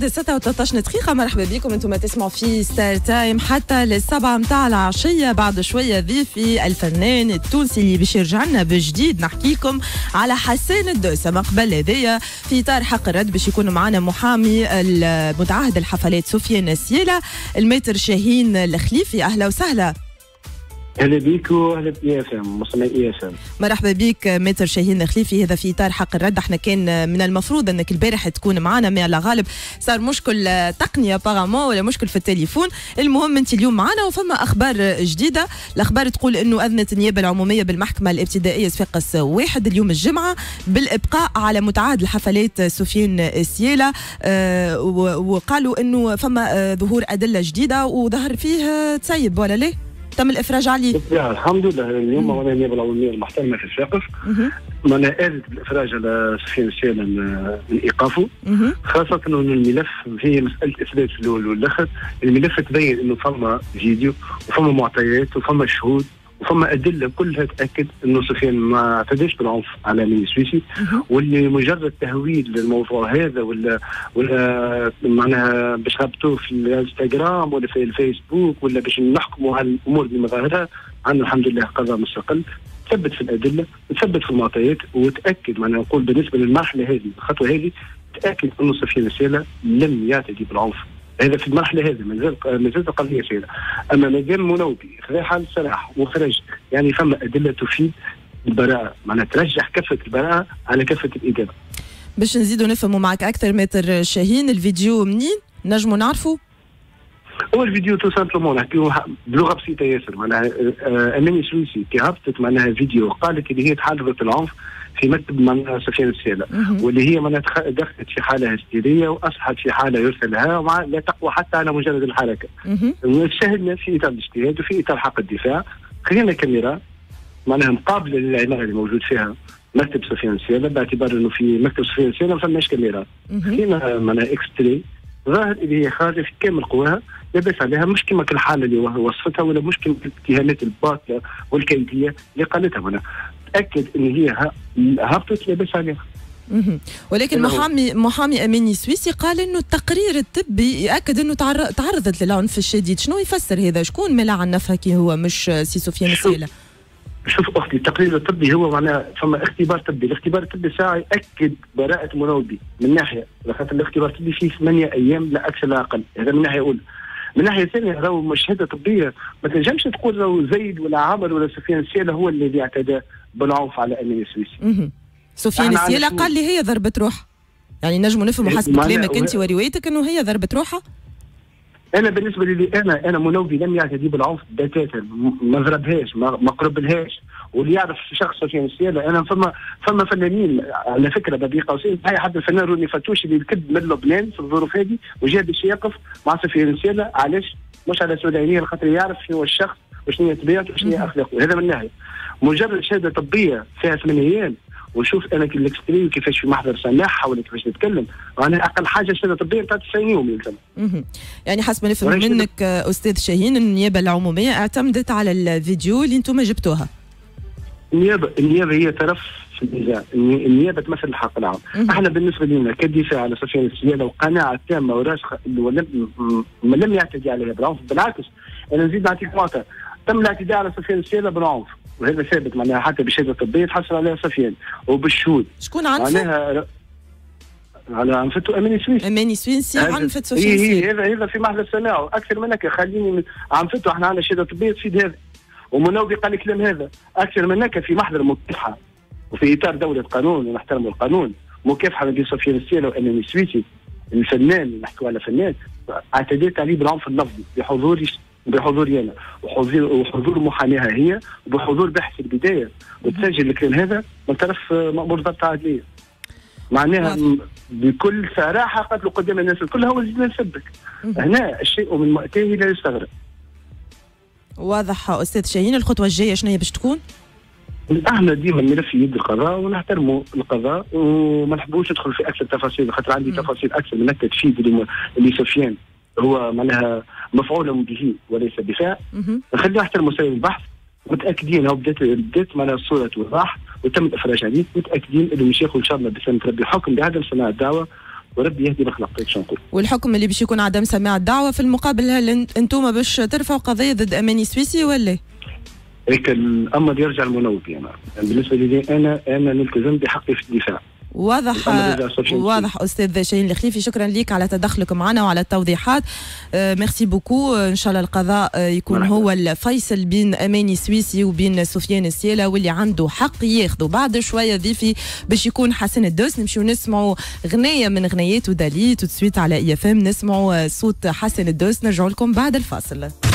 جديد 6 دقيقة. مرحبا بكم، انتم تسمعوا في ستار تايم حتى للسبعة متاع العشية. بعد شوية ضيفي الفنان التونسي اللي باش يرجع لنا بجديد، نحكي لكم على حسان الدوسة. قبل هذايا في اطار حق الرد باش يكون معنا محامي متعهد الحفلات سفيان السيالة، الميتر شاهين الخليفي. اهلا وسهلا. اهلا بيك واهلا بإيافام مصنعي إيافام. مرحبا بك متر شاهين الخليفي. هذا في اطار حق الرد. احنا كان من المفروض انك البارح تكون معنا، ما على غالب صار مشكل تقني ابارامون ولا مشكل في التليفون. المهم انت اليوم معنا وفما اخبار جديده. الاخبار تقول انه اذنت النيابه العموميه بالمحكمه الابتدائيه صفاقس 1 اليوم الجمعه بالابقاء على متعهد الحفلات سفيان السيالة، وقالوا انه فما ظهور ادله جديده وظهر فيه تسيب ولا ليه؟ تم الافراج عليه. الحمد لله. اليوم وانا النيابه العموميه المحترمه في صفاقس معناها آلت بالافراج على سفيان السيالة من ايقافه، خاصه انه الملف هي مساله اثبات في الاول والاخر. الملف تبين انه فما فيديو وفما معطيات وفما شهود وفما ادله كلها تاكد انه سفيان ما اعتداش بالعنف على ميني سويسي، واللي مجرد تهويل للموضوع هذا ولا معناها باش ربطوه في الانستغرام ولا في الفيسبوك ولا باش نحكموا على الامور بمظاهرها. عندنا الحمد لله قضاء مستقل تثبت في الادله، تثبت في المعطيات، وتاكد معناها نقول بالنسبه للمرحله هذه الخطوه هذه تاكد انه سفيان السيالة لم يعتدي بالعنف. هذا في المرحله هذه مازالت القضيه سيره. اما مادام منوبي خذا حال سلاح وخرج، يعني فما ادله تفيد البراءه، معناها ترجح كفه البراءه على كفه الاجابه. باش نزيدوا نفهموا معك اكثر متر شاهين، الفيديو منين نجموا نعرفوا؟ هو الفيديو تو سامبلومون نحكيو بلغه بسيطه ياسر. معناها اماني سويسي كي هبطت معناها فيديو قالت اللي هي تحررت العنف في مكتب معناها سفيان السيالة، واللي هي معناها دخلت في حاله هستيريه واصبحت في حاله يرسل لها لا تقوى حتى على مجرد الحركه. شاهدنا في اطار الاجتهاد وفي اطار حق الدفاع، خلينا كاميرا معناها مقابله للعماره اللي موجود فيها مكتب سفيان السيالة، باعتبار انه في مكتب سفيان السيالة ما فماش كاميرا. خلينا معناها اكستري ظاهر اللي هي خارجه في كامل قواها، لاباس عليها، مش كما الحاله اللي وصفتها ولا مش كما الاتهامات الباطله والكيديه اللي قالتها. هنا تاكد ان هي هبطت لاباس عليها. ولكن محامي اماني سويسي قال انه التقرير الطبي ياكد انه تعرضت للعنف الشديد. شنو يفسر هذا؟ شكون ملا عن نفها كي هو مش سي سفيان السيالة؟ شوف اختي، التقرير الطبي هو معناه فما اختبار طبي، الاختبار الطبي ساعه ياكد براءه منوبي من ناحيه، خاطر الاختبار الطبي فيه 8 ايام لا اكثر لا اقل. هذا من ناحيه اولى. من ناحيه ثانيه راهو مشهده طبيه ما تنجمش تقول راهو زيد ولا عمر ولا سفيان السيالة هو الذي اعتدى بالعنف على امين السويسي. سفيان السيالة قال لي هي ضربت روحها، يعني نجموا نفهموا حسب كلامك انت وروايتك انه هي ضربت روحها. انا بالنسبه لي انا منوبي لم يعتدي بالعنف بتاتا، ما ضربهاش ما قربلهاش. واللي يعرف شخص سفيان السيالة، انا فما فنانين على فكره بين قوسين، هاي حد الفنان روني فتوش اللي ركب من لبنان في الظروف هذه وجا باش يقف مع سفيان السيالة. علاش؟ مش على سودانيه، خاطر يعرف شنو هو الشخص وشنو هي طبيعته وشنو هي اخلاقه. هذا من ناحيه. مجرد شهاده طبيه فيها 8 ايام ونشوف انا الاكستري كيفاش في محضر سماحه ولا كيفاش نتكلم، انا اقل حاجه شهاده طبيه بتاع 90 يوم يلزم. يعني حسب ما نفهم منك استاذ شاهين، النيابه العموميه اعتمدت على الفيديو اللي انتم جبتوها. النيابه هي طرف في النزاع، النيابه تمثل الحق العام. احنا بالنسبه لنا كدفاع على سفيان السيالة وقناعه تامه وراسخه انه لم يعتدي عليها بالعنف، بالعكس انا نزيد نعطيك معطى، تم الاعتداء على سفيان السيالة بالعنف، وهذا ثابت معناها حتى بشهاده طبيه تحصل عليها سفيان وبالشهود. شكون عنفه؟ معناها على عنفته اماني سويسي. اماني سويسي عنفت سفيان السيالة. هذا في محضر سماعه اكثر منك، خليني عنفته احنا عندنا شهاده طبيه تفيد هذا، ومنوبي قال الكلام هذا اكثر منك في محضر مكافحه وفي اطار دوله قانون ونحترم القانون، مكافحه بين سفيان السيالة واماني سويسي الفنان اللي نحكوا على فنان، اعتديت عليه بالعنف اللفظي بحضوري انا وحضور محاميها هي وبحضور باحث البدايه، وتسجل الكلام هذا من طرف مأمور ضبط عدليه. معناها بكل صراحه قالت له قدام الناس كلها وزيدنا نسبك. هنا الشيء من مأتاه لا يستغرب. واضح استاذ شاهين. الخطوه الجايه شنو هي باش تكون؟ احنا ديما الملف في يد القضاء ونحترموا القضاء وما نحبوش ندخل في اكثر تفاصيل، خاطر عندي تفاصيل اكثر من هكا تفيد اللي سفيان هو معناها مفعول به وليس دفاع. خلينا نحترموا وسائل البحث، متاكدين او بدات معناها الصوره توضح وتم الافراج عليه، متاكدين انه مش ياخذ ان شاء الله بسنه ربي حكم بعدم سماع الدعوه وربي يهدي الخلق. ايش نقول؟ والحكم اللي باش يكون عدم سماع الدعوه في المقابل، هل انتم باش ترفعوا قضيه ضد اماني سويسي ولا؟ هيك الامر يرجع المنوب. يعني بالنسبه لي انا نلتزم بحقي في الدفاع. واضح استاذ شاهين الخليفي، شكرا لك على تدخلك معنا وعلى التوضيحات. ميرسي بوكو. ان شاء الله القضاء يكون هو الفيصل بين اماني سويسي وبين سفيان السيالة، واللي عنده حق ياخذه. بعد شويه ضيفي باش يكون حسن الدوس، نمشيو نسمعوا غنيه من غنيات ودالي. تو سويت على اي اف ام نسمعوا صوت حسن الدوس، نرجعوا لكم بعد الفاصل.